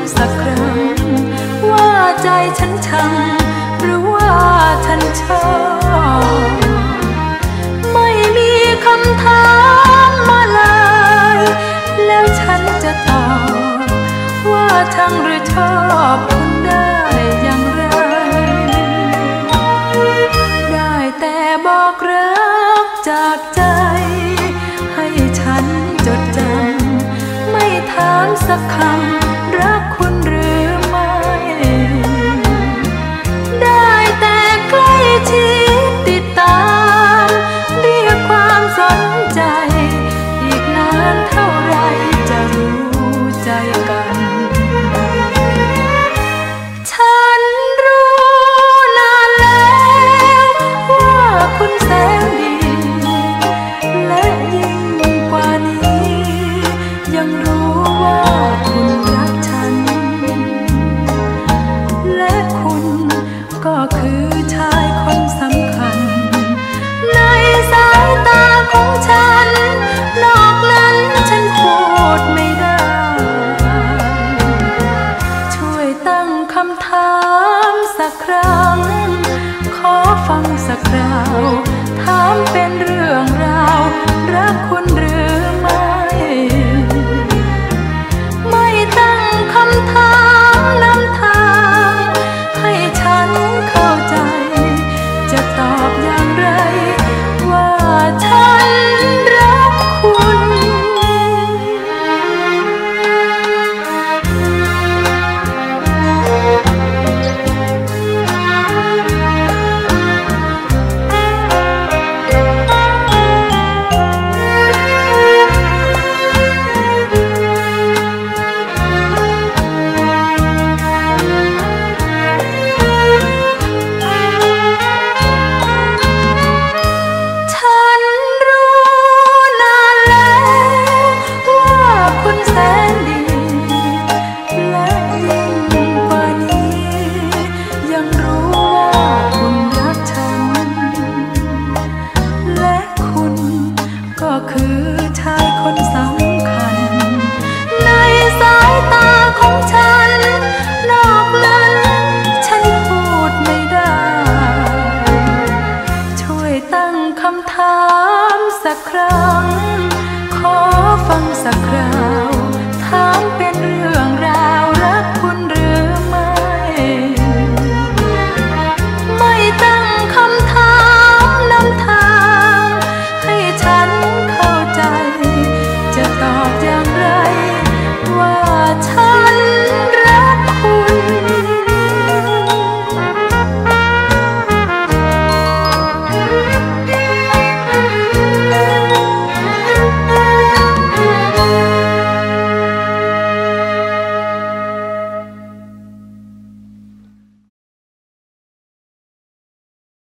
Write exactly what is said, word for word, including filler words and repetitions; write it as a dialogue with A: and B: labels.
A: สักครั้งว่าใจฉันชังหรือว่าฉันชอบไม่มีคำถามมาเลยแล้วฉันจะตอบว่าชังหรือชอบคุณได้อย่างไรได้แต่บอกรักจากใจให้ฉันจดจำไม่ถามสักคำรักคุณหรือไม่ได้แต่ใกล้ชิดติดตามเรียกความสนใจอีกนานเท่าไรจะรู้ใจกันฉันรู้นานแล้วว่าคุณแสนดีและยิ่งกว่านี้ยังรู้ว่าคุณรักฉันและคุณก็คือชายคนสำคัญในสายตาของฉันนอกนั้นฉันพูดไม่ได้ช่วยตั้งคำถามสักครั้งขอฟังสักคราวถามเป็นเรื่องราวรักคุณ